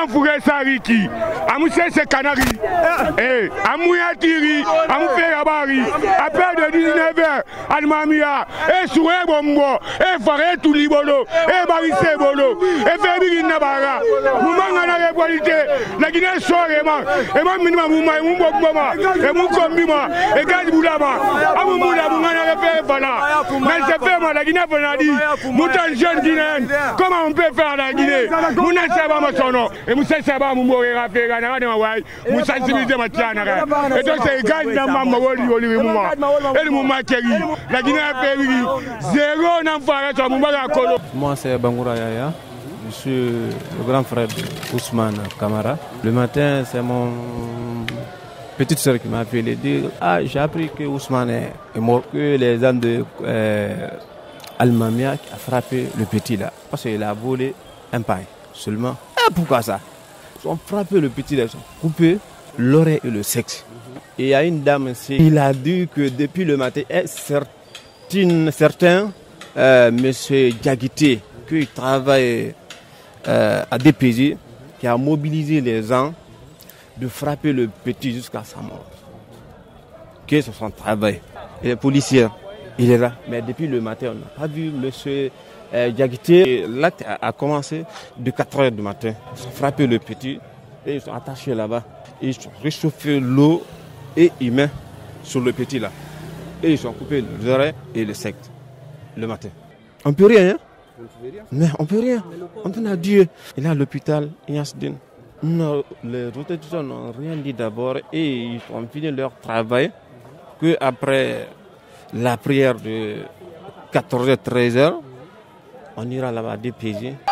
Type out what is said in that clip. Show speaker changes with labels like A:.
A: Amouyan Fouré Sariki, Amoussé Sekanari, Amouya Tiri, Amoufé Rabari, après de 19h, Almamia, Soué Bombo, Faré Toulibolo, Barisé Bolo, Fébiri Nabara, Moumanga la qualité, la Guinée Soréma, et mon minimum, et mon Boma, et mon Kombima, et Gadiboulama, Amoula Moumana fait voilà. Mais c'est fait, la Guinée Bonadi, Moutan jeune Guinéen, comment on peut faire la Guinée? Mounan Saba Masono, et Moussa Saba Moumoura, Moussa sensibiliser ma tiana. Et donc c'est Gadi Namama Woli Woli Mouma, et le Mouma Keri, la Guinée a fait zéro n'enfant sur Moumara Kolo.
B: Moi c'est Bangoura Yaya, je suis le grand frère d'Ousmane Kamara. Le matin, c'est mon petite soeur qui m'a appelé dire j'ai appris que Ousmane est mort, que les âmes de Almamia qui a frappé le petit là, parce qu'il a volé un pain seulement. Et pourquoi ça? Ils ont frappé le petit là, ils ont coupé l'oreille et le sexe. Et il y a une dame ici, il a dit que depuis le matin, certains, monsieur Diaguité, qui travaille à DPJ, qui a mobilisé les gens de frapper le petit jusqu'à sa mort. Que c'est son travail. Et les policiers, il est là. Mais depuis le matin, on n'a pas vu monsieur Diaguité. L'acte a commencé de 4h du matin. Ils ont frappé le petit et ils sont attachés là-bas. Ils ont réchauffé l'eau et ils mettent sur le petit là. Et ils ont coupé les oreilles et le sexe le matin. On ne peut rien, hein? Mais on ne peut rien. On donne à Dieu. Il est à l'hôpital, Yansdin. Non, les autorités n'ont rien dit d'abord et ils ont fini leur travail qu'après la prière de 14h-13h, on ira là-bas à DPJ.